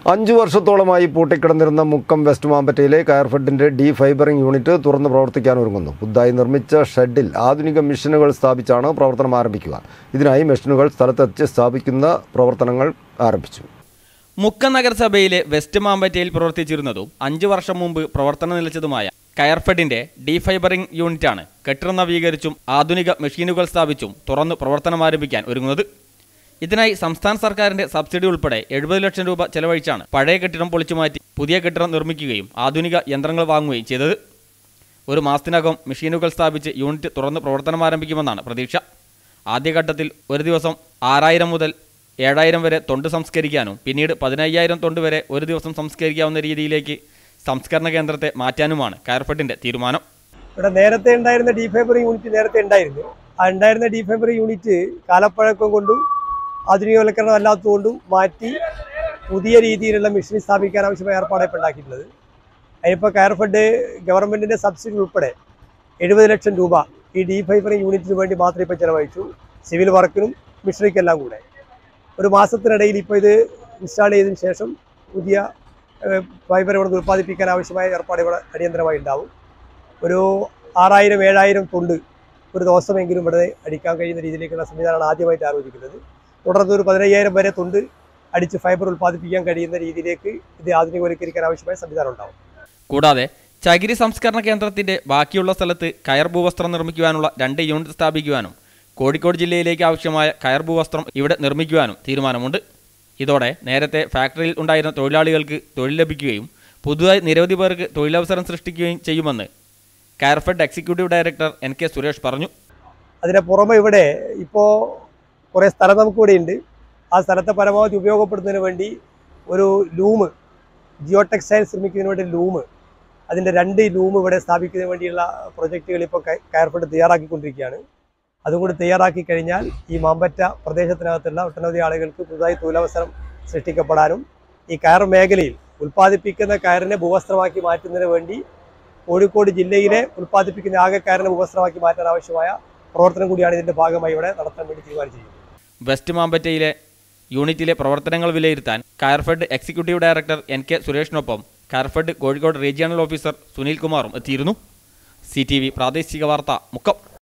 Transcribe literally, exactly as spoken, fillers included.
അഞ്ചു വർഷത്തോളമായി പൂട്ടിക്കിടന്നിരുന്ന മുക്കം വെസ്റ്റ് മാമ്പറ്റയിലെ കയർഫെഡിന്റെ ഡി ഫൈബറിംഗ് യൂണിറ്റ് തുറന്ന് പ്രവർത്തിക്കാനൊരുങ്ങുന്നു. പുതുതായി നിർമ്മിച്ച ഷെഡിൽ ആധുനിക മെഷീനുകൾ സ്ഥാപിച്ചാണ് പ്രവർത്തനം ആരംഭിക്കുക. ഇതിനായി മെഷീനുകൾ സ്ഥലത്തെത്തി സ്ഥാപിക്കുന്ന പ്രവർത്തനങ്ങൾ ആരംഭിച്ചു. മുക്കം നഗരസഭയിലെ വെസ്റ്റ് മാമ്പറ്റയിൽ പ്രവർത്തിച്ചിരുന്നതും അഞ്ചു വർഷം മുമ്പ് പ്രവർത്തനം നിലച്ചതുമായ കയർഫെഡിന്റെ ഡി ഫൈബറിംഗ് യൂണിറ്റാണ് കെട്ടിടം നവീകരിച്ചും ആധുനിക മെഷീനുകൾ സ്ഥാപിച്ചും തുറന്ന് പ്രവർത്തനം ആരംഭിക്കാൻ ഒരുങ്ങുന്നത്. ഇതിനായി സംസ്ഥാന സർക്കാരിന്റെ സബ്സിഡി ഉൾപ്പെടെ എഴുപത് ലക്ഷം രൂപ ചെലവഴിച്ചാണ് പഴയ കെട്ടിടം പൊളിച്ചുമാറ്റി പുതിയ കെട്ടിടം നിർമ്മിക്കുകയും ആധുനിക യന്ത്രങ്ങൾ വാങ്ങുകയും ചെയ്തത്. ഒരു മാസത്തിനകം മെഷീനുകൾ സ്ഥാപിച്ച് യൂണിറ്റ് തുറന്ന് പ്രവർത്തനം ആരംഭിക്കുമെന്നാണ് പ്രതീക്ഷ. ആദ്യഘട്ടത്തിൽ ഒരു ദിവസം ആറായിരം മുതൽ ഏഴായിരം വരെ തൊണ്ട് സംസ്കരിക്കാനും പിന്നീട് പതിനയ്യായിരം തൊണ്ട് വരെ ഒരു ദിവസം സംസ്കരിക്കാവുന്ന രീതിയിലേക്ക് സംസ്കരണ കേന്ദ്രത്തെ മാറ്റാനുമാണ് കയർഫെഡിന്റെ തീരുമാനം. ഇവിടെ നേരത്തെ ഉണ്ടായിരുന്ന ഡി ഫൈബറിംഗ് യൂണിറ്റ് നേരത്തെ ഉണ്ടായിരുന്നു. ആ ഉണ്ടായിരുന്ന ഡി ഫൈബറിംഗ് യൂണിറ്റ് കാലപ്പഴക്കം കൊണ്ടും ആധുനികവൽക്കരണം അല്ലാത്തതുകൊണ്ടും മാറ്റി പുതിയ രീതിയിലുള്ള മെഷീൻ സ്ഥാപിക്കാൻ ആവശ്യമായ ഏർപ്പാടാണ് ഇപ്പോൾ ഉണ്ടാക്കിയിട്ടുള്ളത്. അതിനിപ്പോൾ കയർഫെഡ് ഗവൺമെൻറ്റിൻ്റെ സബ്സിഡി ഉൾപ്പെടെ എഴുപത് ലക്ഷം രൂപ ഈ ഡി ഫൈബറിംഗ് യൂണിറ്റിന് വേണ്ടി മാത്രമേ ഇപ്പോൾ ചിലവഴിച്ചു. സിവിൽ വർക്കിനും മെഷീനറിക്കെല്ലാം കൂടെ ഒരു മാസത്തിനിടയിൽ ഇപ്പോൾ ഇത് ഇൻസ്റ്റാൾ ചെയ്തതിന് ശേഷം പുതിയ ഫൈബർ ഇവിടെ ഉൽപ്പാദിപ്പിക്കാൻ ആവശ്യമായ ഏർപ്പാട് ഇവിടെ അടിയന്തരമായി ഉണ്ടാവും. ഒരു ആറായിരം ഏഴായിരം തൊണ്ട് ഒരു ദിവസമെങ്കിലും ഇവിടെ അടിക്കാൻ കഴിയുന്ന രീതിയിലേക്കുള്ള സംവിധാനമാണ് ആദ്യമായിട്ട് ആലോചിക്കുന്നത്. തുടർന്ന് ഒരു പതിനയ്യായിരം വരെ തൊണ്ട് അടിച്ച് ഫൈബർ ഉൽപ്പാദിപ്പിക്കാൻ കഴിയുന്ന രീതിയിലേക്ക് ഇത് ആധുനികവൽക്കരിക്കാൻ ആവശ്യമായ സംവിധാനം ഉണ്ടാവും. കൂടാതെ ചകിരി സംസ്കരണ കേന്ദ്രത്തിന്റെ ബാക്കിയുള്ള സ്ഥലത്ത് കയർ ഭൂവസ്ത്രം നിർമ്മിക്കുവാനുള്ള രണ്ട് യൂണിറ്റ് സ്ഥാപിക്കുവാനും കോഴിക്കോട് ജില്ലയിലേക്ക് ആവശ്യമായ കയർ ഭൂവസ്ത്രം ഇവിടെ നിർമ്മിക്കുവാനും തീരുമാനമുണ്ട്. ഇതോടെ നേരത്തെ ഫാക്ടറിയിൽ ഉണ്ടായിരുന്ന തൊഴിലാളികൾക്ക് തൊഴിൽ ലഭിക്കുകയും പുതുതായി നിരവധി പേർക്ക് തൊഴിലവസരം സൃഷ്ടിക്കുകയും ചെയ്യുമെന്ന് Coirfed executive director N K Suresh പറഞ്ഞു. അതിന് പുറമെ ഇവിടെ ഇപ്പോൾ കുറേ സ്ഥലം നമുക്കിവിടെ ഉണ്ട്. ആ സ്ഥലത്തെ പരമാവധി ഉപയോഗപ്പെടുത്തുന്നതിന് വേണ്ടി ഒരു ലൂമ് ജിയോ ടെക്സ്റ്റൈൽസ് നിർമ്മിക്കുന്നതിന് വേണ്ടി ലൂമ് അതിൻ്റെ രണ്ട് ലൂമ് ഇവിടെ സ്ഥാപിക്കുന്നതിന് വേണ്ടിയുള്ള പ്രൊജക്റ്റുകൾ ഇപ്പോൾ കയർഫെഡ് തയ്യാറാക്കിക്കൊണ്ടിരിക്കുകയാണ്. അതും കൂടി തയ്യാറാക്കി കഴിഞ്ഞാൽ ഈ മാമ്പറ്റ പ്രദേശത്തിനകത്തുള്ള ഒട്ടനവധി ആളുകൾക്ക് പുതുതായി തൊഴിലവസരം സൃഷ്ടിക്കപ്പെടാനും ഈ കയർ മേഖലയിൽ ഉൽപ്പാദിപ്പിക്കുന്ന കയറിനെ ഭൂവസ്ത്രമാക്കി മാറ്റുന്നതിന് വേണ്ടി കോഴിക്കോട് ജില്ലയിലെ ഉൽപ്പാദിപ്പിക്കുന്ന ആകെ കയറിനെ ഭൂവസ്ത്രമാക്കി മാറ്റാൻ ആവശ്യമായ പ്രവർത്തനം കൂടിയാണ് ഇതിൻ്റെ ഭാഗമായി ഇവിടെ നടത്താൻ വേണ്ടി തീരുമാനിച്ചിരിക്കുന്നത്. വെസ്റ്റ് മാമ്പറ്റയിലെ യൂണിറ്റിലെ പ്രവർത്തനങ്ങൾ വിലയിരുത്താൻ Coirfed executive director N K സുരേഷിനൊപ്പം കയർഫെഡ് കോഴിക്കോട് റീജിയണൽ ഓഫീസർ സുനിൽ കുമാറും എത്തിയിരുന്നു. സി ടി വി പ്രാദേശിക വാർത്ത മുക്കം.